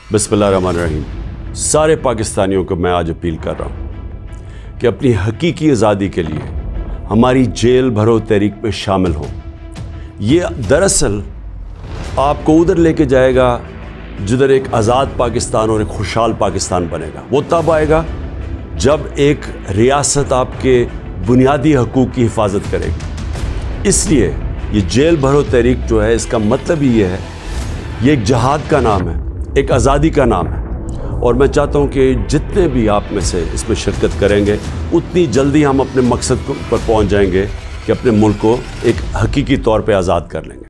बिस्मिल्लाहिर्रहमानिर्रहीम। सारे पाकिस्तानियों को मैं आज अपील कर रहा हूँ कि अपनी हकीकी आज़ादी के लिए हमारी जेल भरो तहरीक में शामिल हों। ये दरअसल आपको उधर लेके जाएगा जिधर एक आज़ाद पाकिस्तान और एक खुशहाल पाकिस्तान बनेगा। वो तब आएगा जब एक रियासत आपके बुनियादी हकूक़ की हिफाजत करेगी। इसलिए ये जेल भरो तहरीक जो है, इसका मतलब ही ये है, ये एक जहाद का नाम है, एक आज़ादी का नाम है। और मैं चाहता हूँ कि जितने भी आप में से इसमें शिरकत करेंगे उतनी जल्दी हम अपने मकसद पर पहुँच जाएंगे कि अपने मुल्क को एक हकीकी तौर पे आज़ाद कर लेंगे।